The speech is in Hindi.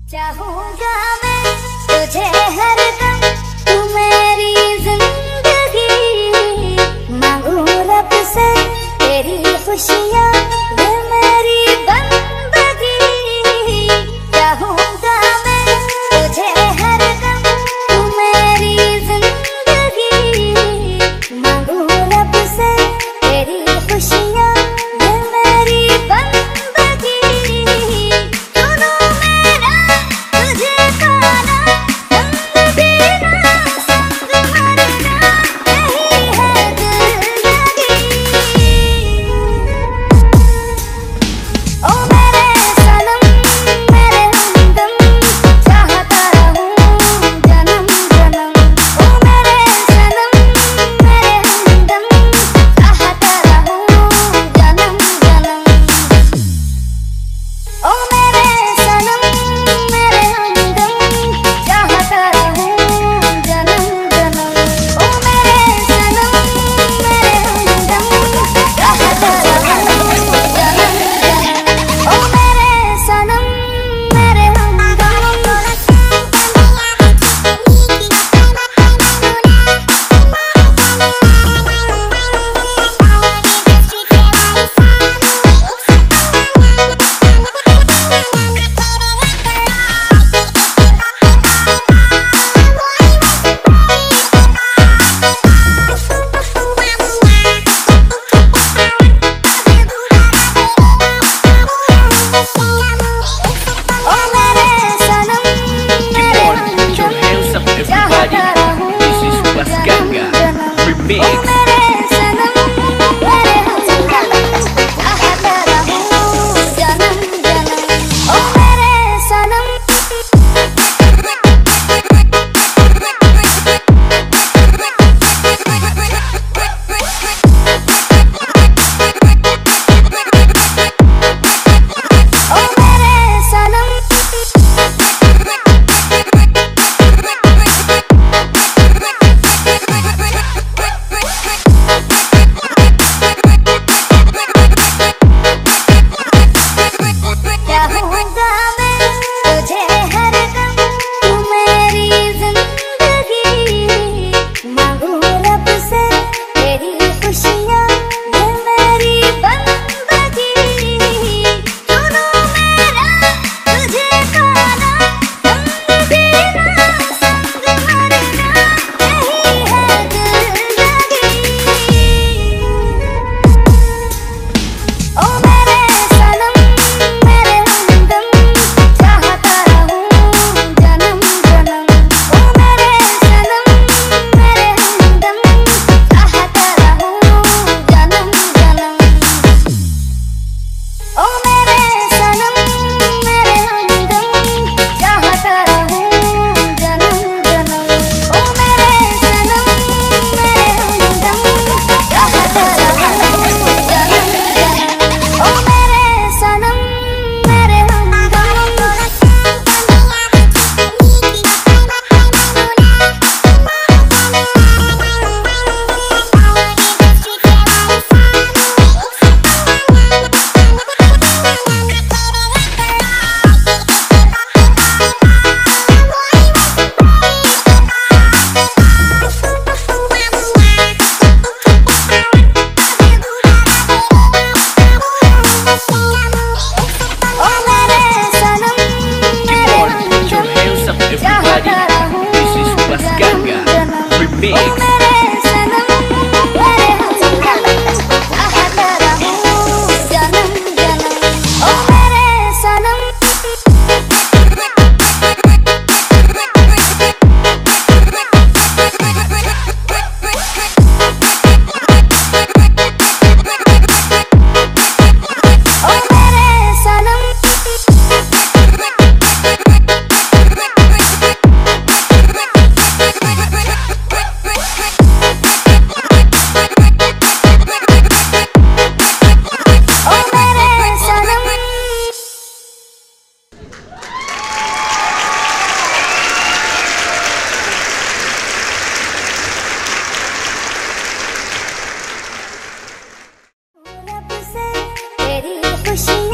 चाहूंगा मैं तुझे हर दम, तू मेरी जिंदगी, मांगू रब से तेरी खुशियाँ, ये मेरी बंदगी। चाहूंगा मैं तुझे हर दम, तू मेरी जिंदगी, मांगू रब से तेरी खुशियाँ, ये मेरी बंदगी। सुनो मेरा तुझे पाना, संग जीना संग मरना, यही है जिंदगी। ओ मेरे सनम मेरे हमदम, चाहता रहूं जन्म जन्म। ओ मेरे सनम मेरे हमदम, चाहता रहूं जन्म जन्म। ओ मेरे सनम मेरे हमदम, चाहता रहूं जन्म जन्म। ओ मेरे सनम मेरे हमदम, चाहता रहूं जन्म जन्म। ओ मेरे सनम मेरे खुशी